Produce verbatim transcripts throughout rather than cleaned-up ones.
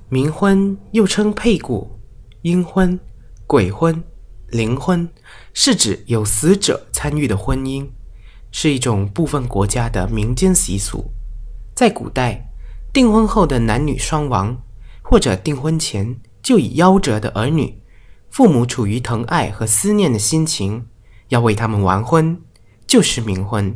冥婚又称配骨、阴婚、鬼婚、灵婚，是指有死者参与的婚姻，是一种部分国家的民间习俗。在古代，订婚后的男女双亡，或者订婚前就已夭折的儿女，父母处于疼爱和思念的心情，要为他们完婚，就是冥婚。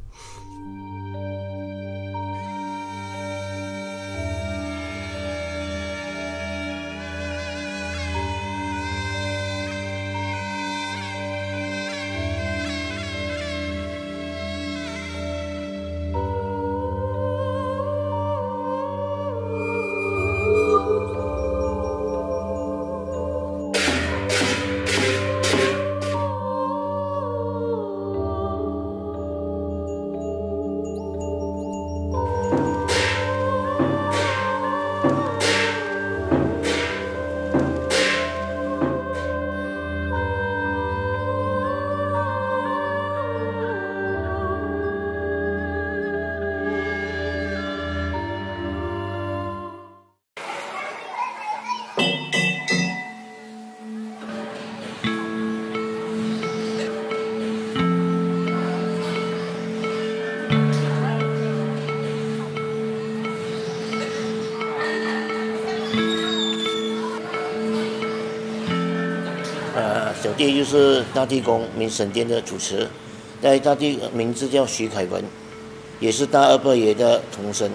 呃，小弟就是大地公明神殿的主持，在大地名字叫徐凯文，也是大二伯爷的童孙。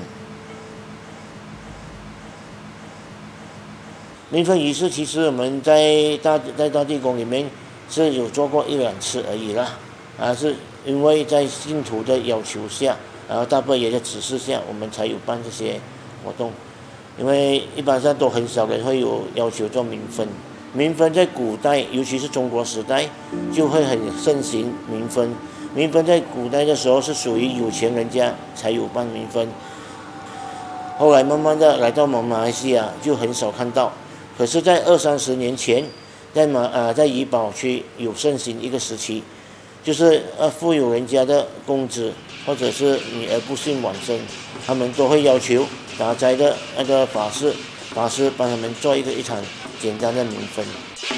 冥婚仪式其实我们在大在大地公里面是有做过一两次而已啦，啊，是因为在信徒的要求下，然后大伯爷的指示下，我们才有办这些活动。因为一般上都很少人会有要求做冥婚。冥婚在古代，尤其是中国时代，就会很盛行冥婚。冥婚在古代的时候是属于有钱人家才有办冥婚，后来慢慢的来到我们马来西亚就很少看到。可是，在二三十年前，在马啊在怡保区有盛行一个时期，就是呃富有人家的公子或者是女儿不幸往生，他们都会要求打斋的那个法师法师帮他们做一个一场简单的冥婚。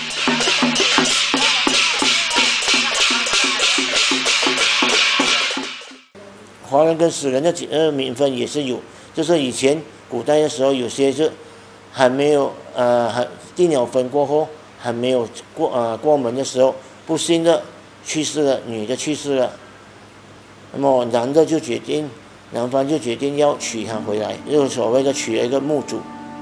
华人跟死人的呃冥婚也是有，就是以前古代的时候，有些是还没有呃还订了婚过后还没有过呃过门的时候，不幸的去世了，女的去世了，那么男的就决定，男方就决定要娶她回来，就是所谓的娶了一个墓主。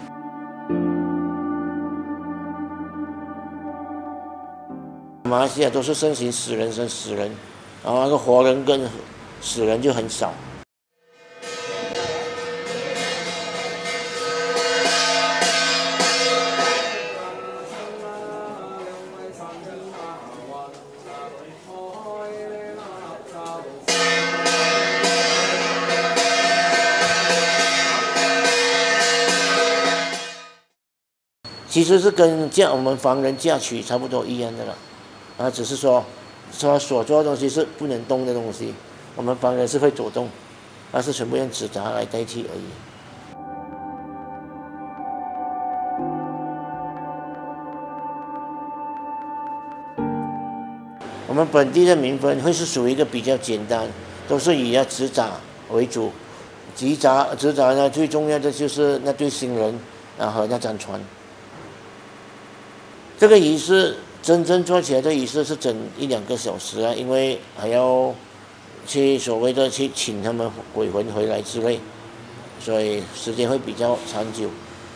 马来西亚都是盛行死人生死人，然后那个活人跟死人就很少。其实是跟嫁我们房人嫁娶差不多一样的了。啊，只是说，说所做的东西是不能动的东西，我们房人是会走动，而是全部用纸扎来代替而已。我们本地的冥婚会是属于一个比较简单，都是以要纸扎为主，纸扎纸扎呢最重要的就是那对新人，然后那张船。这个仪式。真正做起来的仪式是整一两个小时啊，因为还要去所谓的去请他们鬼魂回来之类，所以时间会比较长久。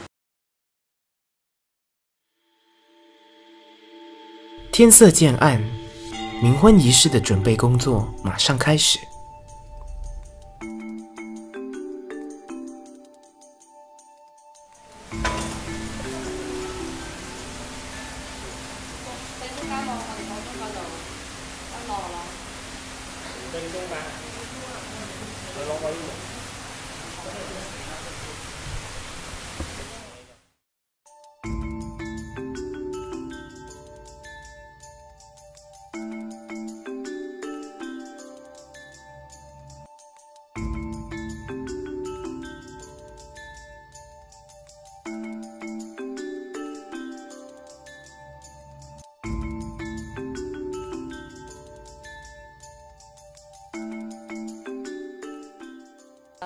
天色渐暗，冥婚仪式的准备工作马上开始。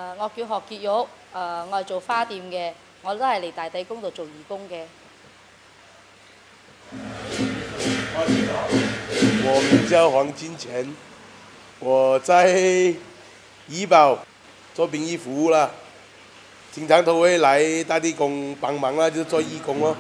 誒，我叫何潔玉，誒，我係做花店嘅，我都係嚟大地宮度做義工嘅。 我名叫黃金錢，我在怡保做殯儀服務啦，經常都會來大地宮幫忙啦，就是做義工咯。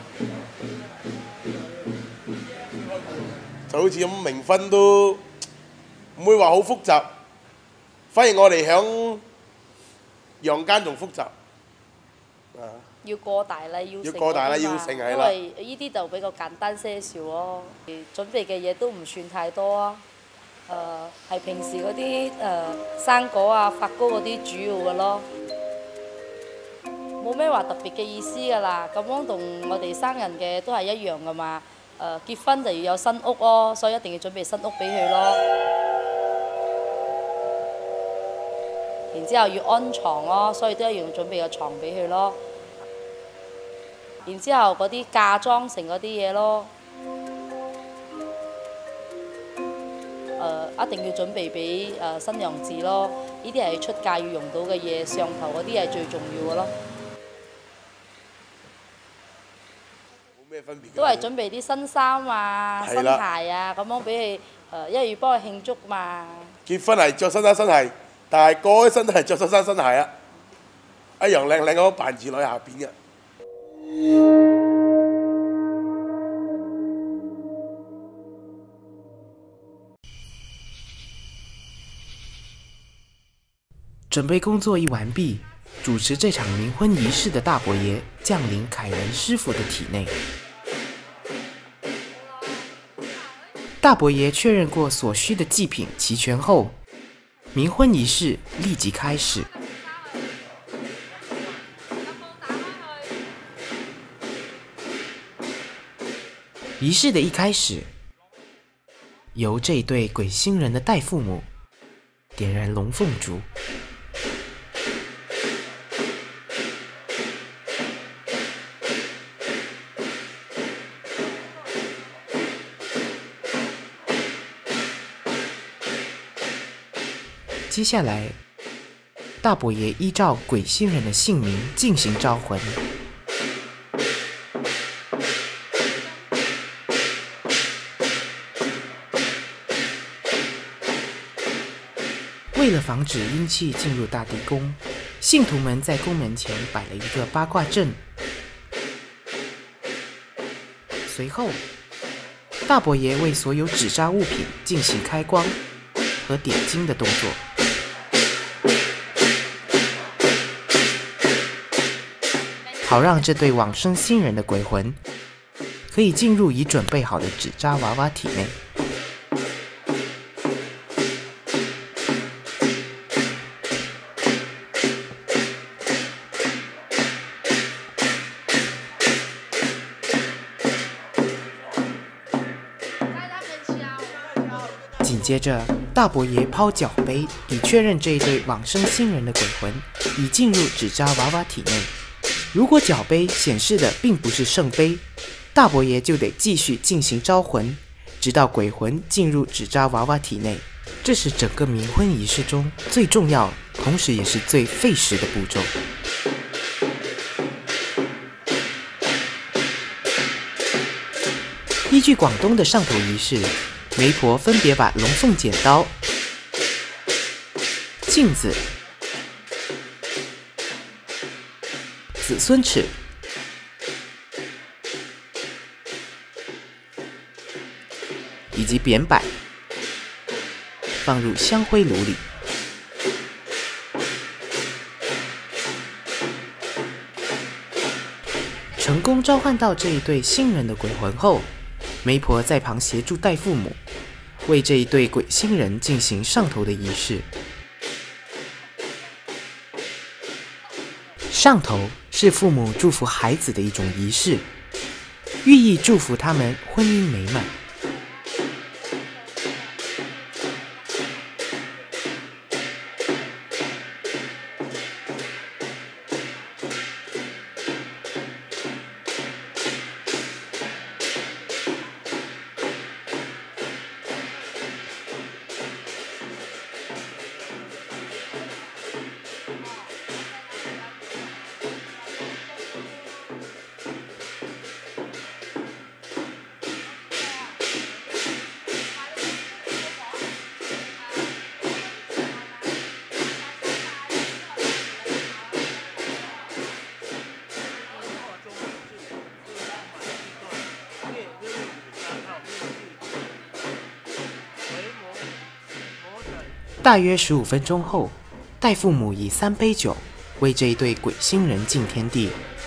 就好似咁冥婚都唔會話好複雜，反而我哋響陽間仲複雜。啊！ 要過大禮要要過大禮要成係啦。 因為呢啲就比較簡單些少咯，準備嘅嘢都唔算太多啊。誒、呃，係平時嗰啲誒生果啊、發糕嗰啲主要嘅咯，冇咩話特別嘅意思㗎啦。咁樣同我哋生人嘅都係一樣㗎嘛。誒、呃，結婚就要有新屋咯，所以一定要準備新屋俾佢咯。然之後要安床咯，所以都一樣準備個床俾佢咯。然之後嗰啲嫁妝成嗰啲嘢咯，誒、呃、一定要準備俾誒新娘子咯。呢啲係出嫁要用到嘅嘢，上頭嗰啲係最重要嘅咯。 冇咩分別。 都係準備啲新衫啊、新鞋啊，咁樣俾佢誒，因為要幫佢慶祝嘛。 結婚係着新衫新鞋，但係過咗身都係着新衫新鞋啊，一樣靚靚咁扮住落下邊嘅。 准备工作一完毕，主持这场冥婚仪式的大伯爷降临凯文师傅的体内。大伯爷确认过所需的祭品齐全后，冥婚仪式立即开始。仪式的一开始，由这对鬼新人的代父母点燃龙凤烛。接下来，大伯爷依照鬼新人的姓名进行招魂。为了防止阴气进入大地宫，信徒们在宫门前摆了一个八卦阵。随后，大伯爷为所有纸扎物品进行开光和点睛的动作。好让这对往生新人的鬼魂可以进入已准备好的纸扎娃娃体内。紧接着，大伯爷抛脚杯，以确认这一对往生新人的鬼魂已进入纸扎娃娃体内。如果脚杯显示的并不是圣杯，大伯爷就得继续进行招魂，直到鬼魂进入纸扎娃娃体内。这是整个冥婚仪式中最重要，同时也是最费时的步骤。依据广东的上头仪式，媒婆分别把龙凤剪刀、镜子、子孙尺以及扁柏放入香灰炉里。成功召唤到这一对新人的鬼魂后，媒婆在旁协助代父母，为这一对鬼新人进行上头的仪式。上头是父母祝福孩子的一种仪式，寓意祝福他们婚姻美满。 大约十五分钟后，戴父母以三杯酒为这一对鬼新人敬天地。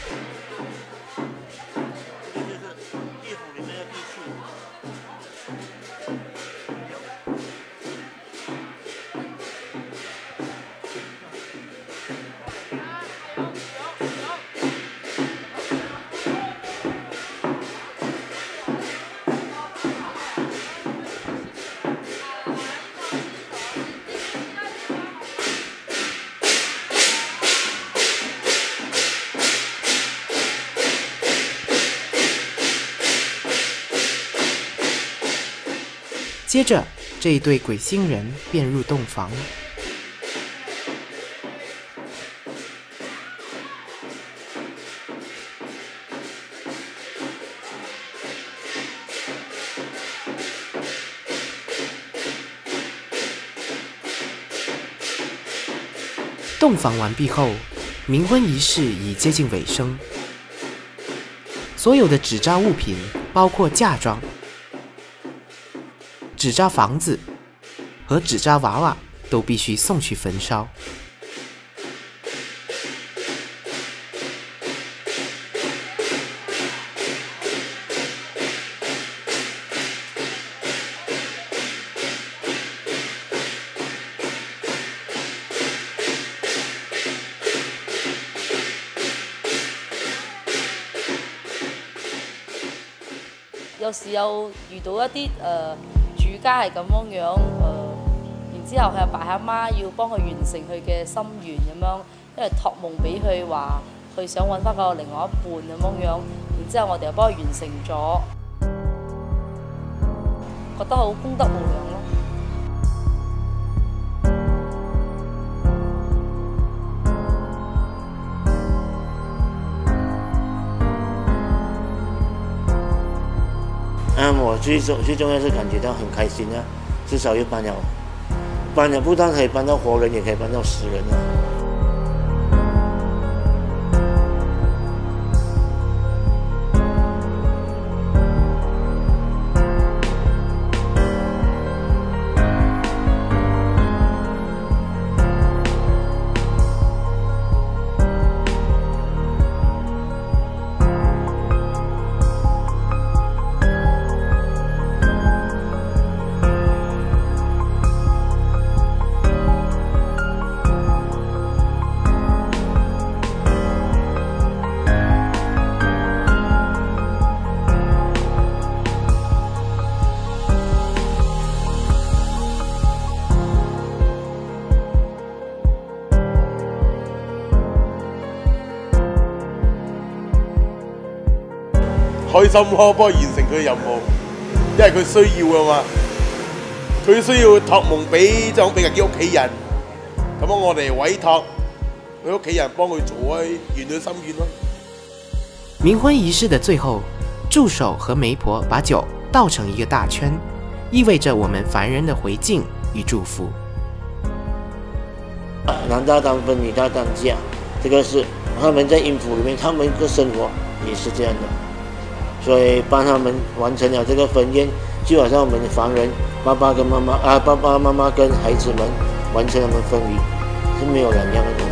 接着，这一对鬼新人便入洞房。洞房完毕后，冥婚仪式已接近尾声。所有的纸扎物品，包括嫁妆、纸扎房子和纸扎娃娃都必须送去焚烧。 有時有遇到一啲誒、呃、主家係咁樣樣誒、呃，然之後佢阿爸阿媽要幫佢完成佢嘅心願咁樣，因為託夢俾佢話佢想揾翻個另外一半咁樣樣，然之後我哋又幫佢完成咗，覺得好功德無量咯。 啊，我最重最重要是感觉到很开心啊，至少又搬了，搬了不但可以搬到活人，也可以搬到死人啊。 開心咯，幫佢完成佢嘅任務，因為佢需要啊嘛。佢需要託夢俾即係俾佢屋企人，咁樣我哋委託佢屋企人幫佢做啊，圓佢心願咯。 冥婚儀式的最後，助手和媒婆把酒倒成一個大圈，意味着我們凡人的回敬與祝福。 男大當婚，女大當嫁，這個是他們在陰府裡面，他們的生活也是這樣的。所以幫他們完成了這個婚宴，就好像我們凡人爸爸跟媽媽啊，爸爸媽媽跟孩子們完成他們婚禮，是沒有兩樣的。